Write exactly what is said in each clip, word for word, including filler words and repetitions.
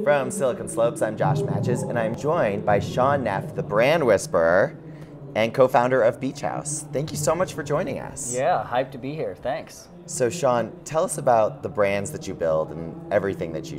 From Silicon Slopes, I'm Josh Matches, and I'm joined by Shaun Neff, the brand whisperer and co-founder of Beach House. Thank you so much for joining us. Yeah, hyped to be here. Thanks. So Shaun, tell us about the brands that you build and everything that you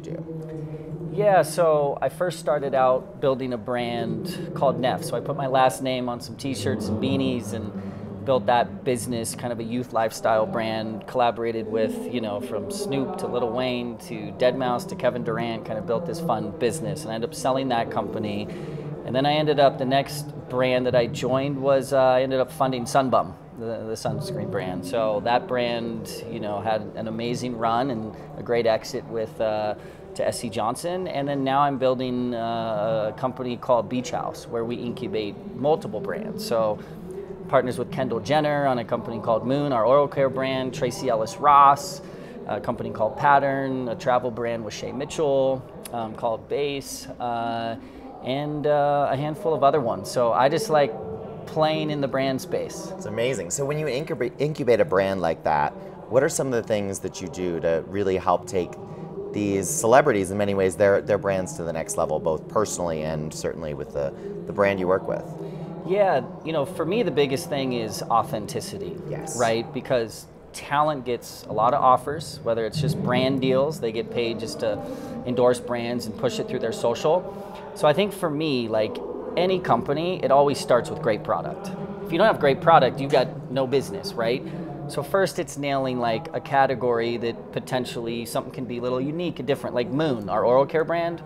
do. Yeah, so I first started out building a brand called Neff. So I put my last name on some t-shirts and beanies and built that business, kind of a youth lifestyle brand, collaborated with, you know, from Snoop to Lil Wayne to deadmau five to Kevin Durant, kind of built this fun business. And I ended up selling that company. And then I ended up, the next brand that I joined was, uh, I ended up funding Sunbum, the, the sunscreen brand. So that brand, you know, had an amazing run and a great exit with, uh, to S C Johnson. And then now I'm building uh, a company called Beach House, where we incubate multiple brands. So partners with Kendall Jenner on a company called Moon, our oral care brand, Tracy Ellis Ross, a company called Pattern, a travel brand with Shay Mitchell um, called Base, uh, and uh, a handful of other ones. So I just like playing in the brand space. It's amazing. So when you incubate, incubate a brand like that, what are some of the things that you do to really help take these celebrities, in many ways, their, their brands to the next level, both personally and certainly with the, the brand you work with? Yeah, you know, for me, the biggest thing is authenticity, yes. right? Because talent gets a lot of offers, whether it's just brand deals, they get paid just to endorse brands and push it through their social. So I think for me, like any company, it always starts with great product. If you don't have great product, you've got no business, right? So first it's nailing like a category that potentially something can be a little unique and different, like Moon, our oral care brand.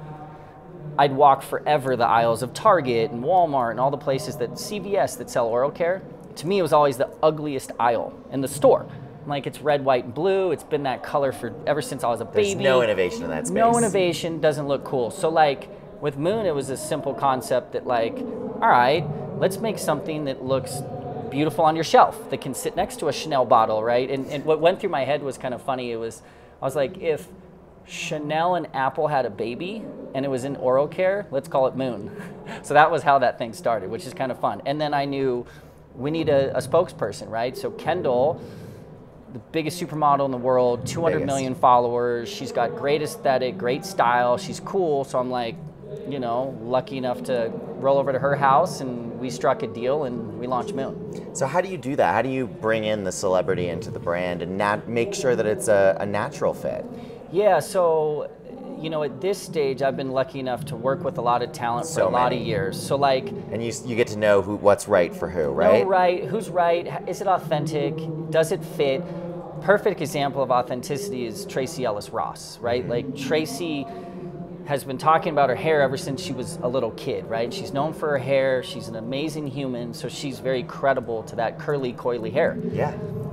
I'd walk forever the aisles of Target and Walmart and all the places that C V S that sell oral care. To me, it was always the ugliest aisle in the store. Like it's red, white, and blue. It's been that color for ever since I was a baby. There's no innovation in that space. No innovation, doesn't look cool. So like with Moon, it was a simple concept that like, all right, let's make something that looks beautiful on your shelf, that can sit next to a Chanel bottle, right? And, and what went through my head was kind of funny. It was, I was like, if Chanel and Apple had a baby and it was in oral care, let's call it Moon. So that was how that thing started, which is kind of fun. And then I knew we need a, a spokesperson, right? So Kendall, the biggest supermodel in the world, two hundred biggest. Million followers. She's got great aesthetic, great style. She's cool. So I'm like, you know, lucky enough to roll over to her house, and we struck a deal and we launched Moon. So how do you do that? How do you bring in the celebrity into the brand and nat make sure that it's a, a natural fit? Yeah, so, you know, at this stage, I've been lucky enough to work with a lot of talent for so a lot many. of years. So like, and you you get to know who what's right for who, right? Know right, who's right? Is it authentic? Does it fit? Perfect example of authenticity is Tracy Ellis Ross, right? Mm-hmm. Like Tracy has been talking about her hair ever since she was a little kid, right? She's known for her hair. She's an amazing human, so she's very credible to that curly, coily hair. Yeah.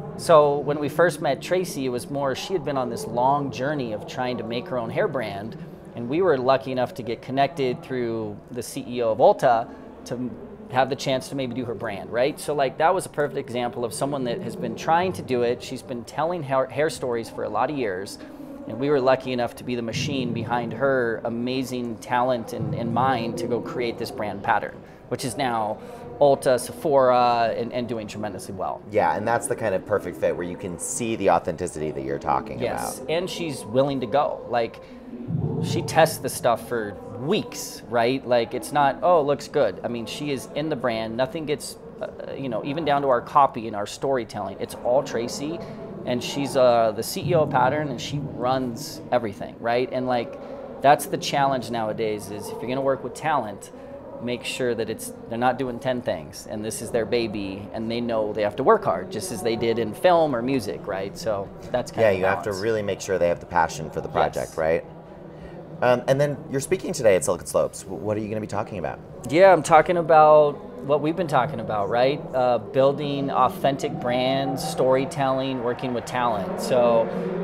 So when we first met Tracy, it was more, she had been on this long journey of trying to make her own hair brand, and we were lucky enough to get connected through the C E O of Ulta to have the chance to maybe do her brand, right? So like that was a perfect example of someone that has been trying to do it. She's been telling hair, hair stories for a lot of years, and we were lucky enough to be the machine behind her amazing talent and, and mind to go create this brand Pattern, which is now Ulta, Sephora, and, and doing tremendously well. Yeah, and that's the kind of perfect fit where you can see the authenticity that you're talking yes. about. Yes, and she's willing to go. Like, she tests the stuff for weeks, right? Like, it's not, oh, it looks good. I mean, she is in the brand. Nothing gets, uh, you know, even down to our copy and our storytelling. It's all Tracy, and she's uh, the C E O of Pattern, and she runs everything, right? And like, that's the challenge nowadays is if you're gonna work with talent, make sure that it's they're not doing ten things and this is their baby and they know they have to work hard just as they did in film or music, right? So that's kind yeah, of you have to really make sure they have the passion for the project, yes. right? Um, and then you're speaking today at Silicon Slopes. What are you going to be talking about? Yeah, I'm talking about what we've been talking about, right? Uh, building authentic brands, storytelling, working with talent. So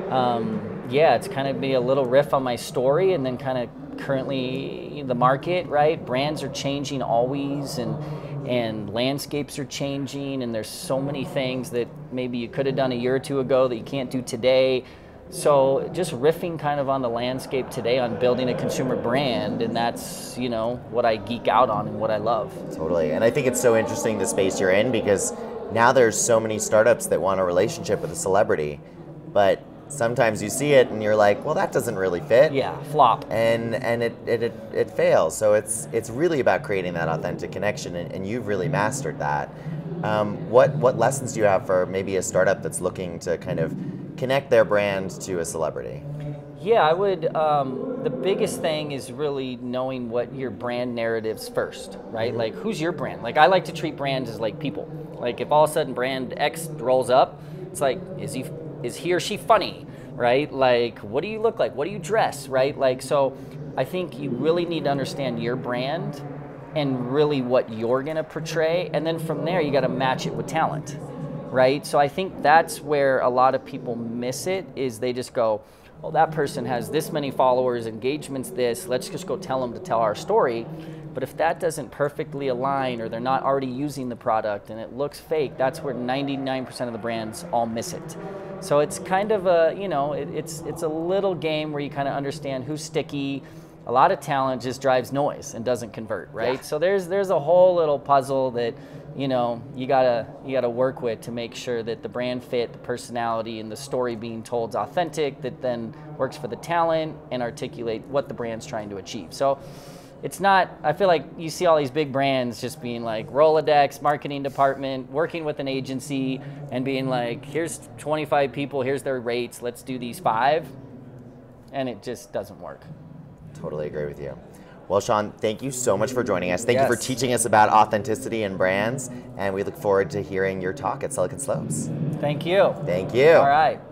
um, yeah, it's kind of be a little riff on my story and then kind of currently the market, right? Brands are changing always, and and landscapes are changing, and there's so many things that maybe you could have done a year or two ago that you can't do today. So just riffing kind of on the landscape today on building a consumer brand, and that's, you know, what I geek out on and what I love. Totally, and I think it's so interesting the space you're in because now there's so many startups that want a relationship with a celebrity, but sometimes you see it and you're like, well, that doesn't really fit. Yeah, flop. And and it it, it, it fails. So it's it's really about creating that authentic connection, and, and you've really mastered that. Um, what what lessons do you have for maybe a startup that's looking to kind of connect their brand to a celebrity? Yeah, I would, um, the biggest thing is really knowing what your brand narrative's first, right? Like, who's your brand? Like, I like to treat brands as like people. Like, if all of a sudden brand X rolls up, it's like, is he, is he or she funny, right? Like, what do you look like? What do you dress, right? Like, so I think you really need to understand your brand and really what you're gonna portray. And then from there, you gotta match it with talent, right? So I think that's where a lot of people miss it, is they just go, well, that person has this many followers, engagements this, let's just go tell them to tell our story. But if that doesn't perfectly align, or they're not already using the product and it looks fake, that's where ninety-nine percent of the brands all miss it. So it's kind of a, you know, it, it's, it's a little game where you kind of understand who's sticky. A lot of talent just drives noise and doesn't convert, right? Yeah. So there's there's a whole little puzzle that, you know, you gotta you gotta work with to make sure that the brand fit, the personality, and the story being told is authentic, that then works for the talent and articulate what the brand's trying to achieve. So it's not, I feel like you see all these big brands just being like Rolodex, marketing department, working with an agency and being like, here's twenty-five people, here's their rates, let's do these five. And it just doesn't work. Totally agree with you. Well, Shaun, thank you so much for joining us. Thank yes. you for teaching us about authenticity and brands, and we look forward to hearing your talk at Silicon Slopes. Thank you. Thank you. All right.